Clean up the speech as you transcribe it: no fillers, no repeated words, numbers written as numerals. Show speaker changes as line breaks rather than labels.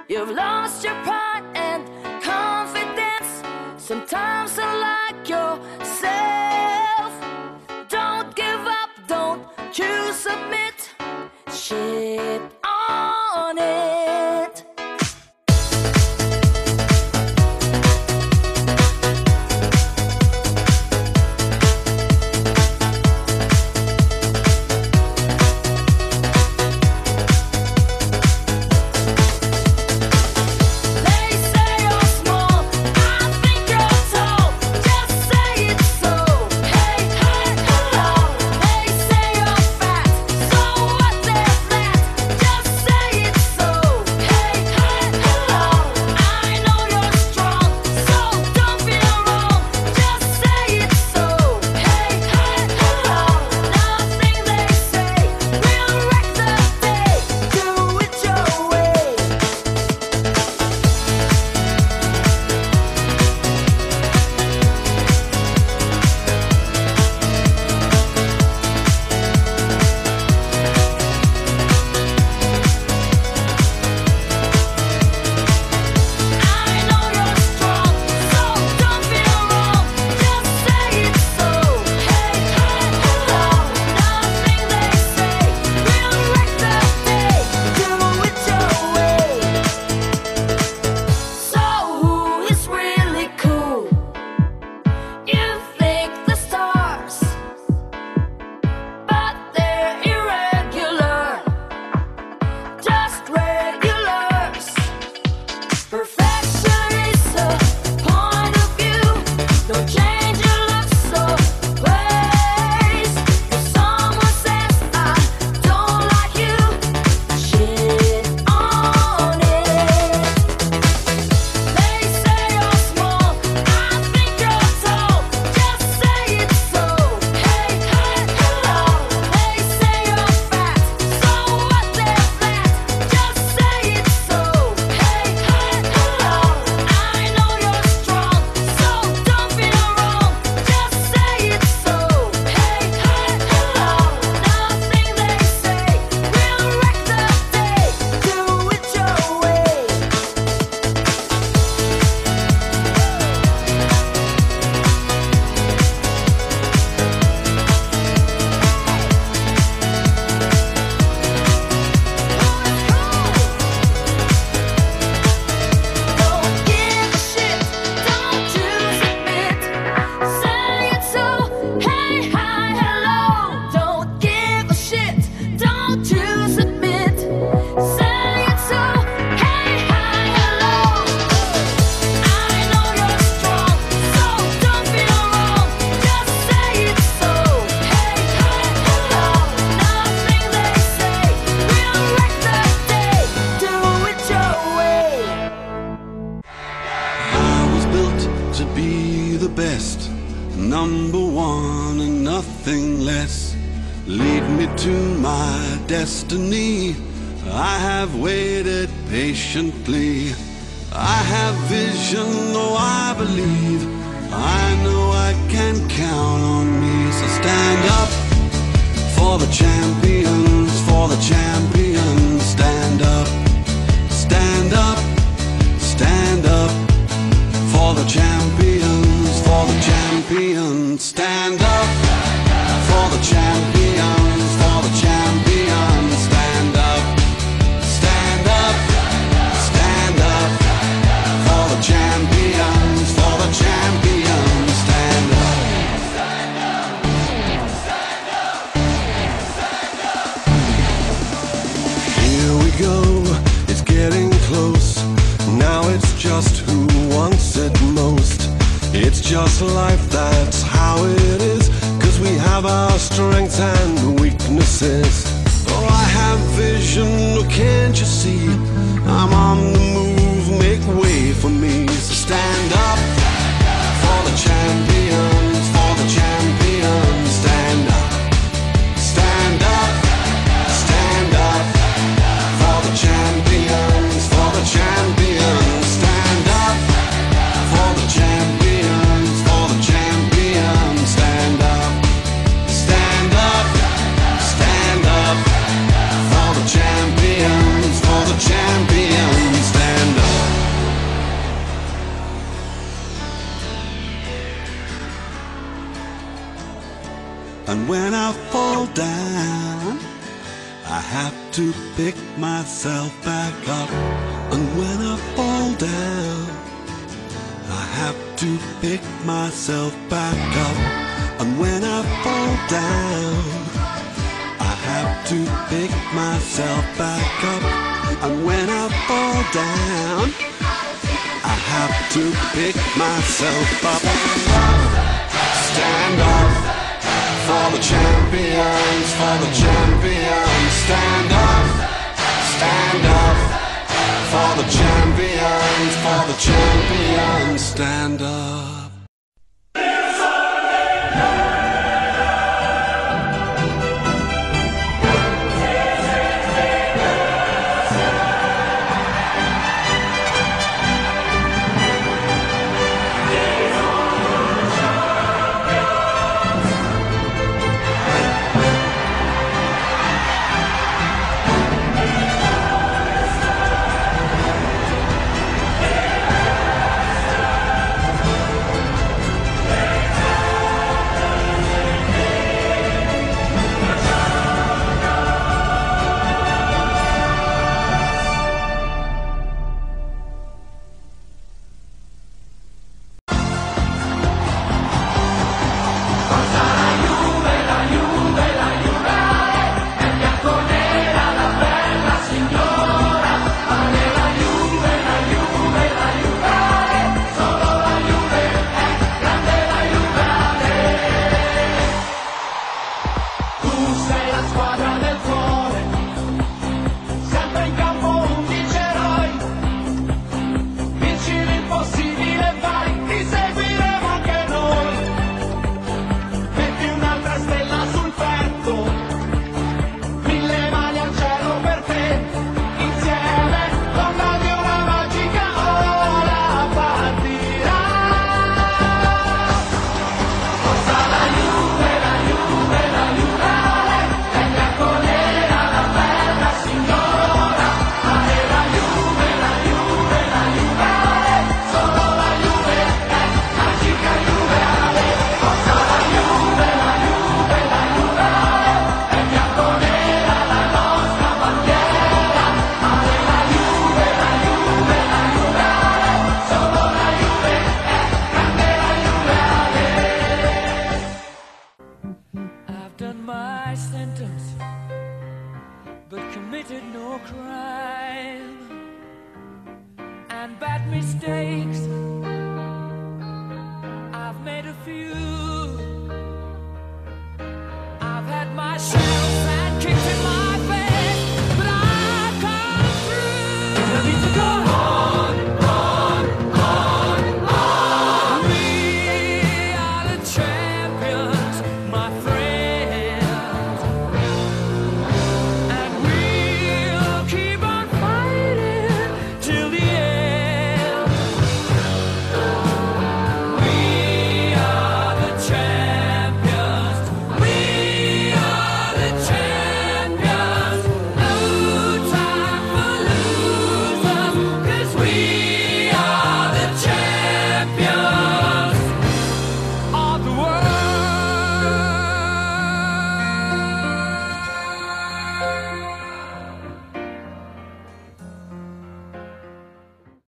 You've lost your pride and confidence. Sometimes unlike yourself. Don't give up, don't you submit. Shit on it.
Number one and nothing less. Lead me to my destiny. I have waited patiently. I have vision, though I believe. I know I can count on me. So stand up for the champions, for the champions. Stand up, stand up, stand up for the champions, for the champions. Stand up for the champions, for the champions. Stand up, stand up, stand up for the champions, for the champions. Stand up, stand up, stand up, stand up. Here we go, it's getting close. Now it's just who wants it most. It's just life, that's how it is. 'Cause we have our strengths and weaknesses. Oh, I have vision, oh, can't you see? I'm on the move, make way for me. So stand up for the champions, for the champions. Stand up, stand up, stand up for the champions, for the champions. Stand up for the champions, for the champions. Stand up, stand up, stand up for the champions, for the champions. Stand And when I fall down, I have to pick myself back up. And when I fall down, I have to pick myself back up. And when I fall down, I have to pick myself back up. And when I fall down, I have to pick myself up. Stand up for the champions, for the champions. Stand up for the champions, for the champions. Stand up.
Bad mistakes